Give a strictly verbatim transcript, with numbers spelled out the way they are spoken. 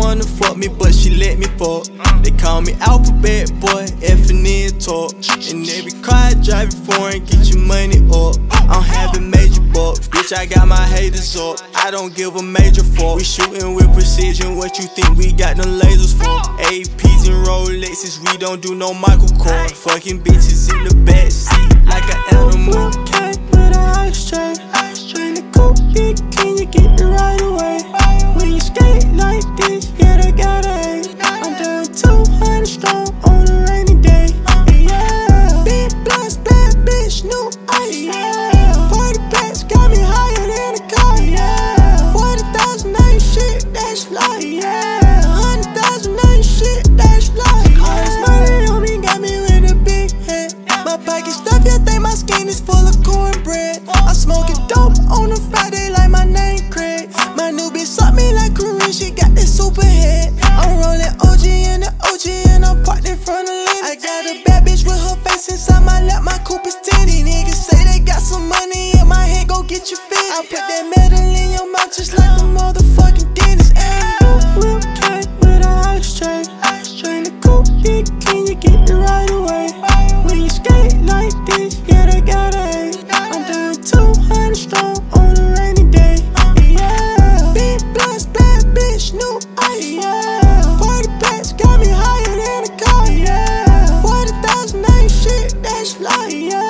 wanna fuck me, but she let me fuck. They call me alphabet boy, effing in talk. And every car I drive it foreign, get your money up. I'm having major bucks, bitch, I got my haters up. I don't give a major fuck. We shooting with precision, what you think we got them lasers for? A Ps and Rolexes, we don't do no Michael Kors. Fucking bitches in the backseat like an animal. Okay, with a ice tray. When the coupe big, can you get the right away? When you skate like this, yeah, they got a. I'm doing two hundred strong on a rainy day. Yeah, big blunts, bad bitch, new ice. Yeah, party packs got me higher than a car. Yeah, forty thousand ain't shit, that's like. Yeah, hundred thousand ain't shit, that's like. All this money on me got me with a big head. My pocket stuff, you think my skin is full of cornbread. I'm smoking dope on a Friday like my name Craig. My new bitch suck me like Corinne, she got this super head. I'm rolling O G in the O G and I'm parked in front of Lynn. I got a bad bitch with her face inside my lap, my coupe is titty. Niggas say they got some money in my head, go get you fit. I put that metal in your mouth just like the motherfucking dentist. Ayy, whip cake with a ice tray. When the coupe big, can you get the right away? When you skate like this, yeah, they got a. I'm doing two hundred strong on a rainy day. Yeah, big blunts, bad bitch, new ice. Yeah, party packs got me higher than a car. Yeah, forty thousand ain't shit, that's like. Yeah.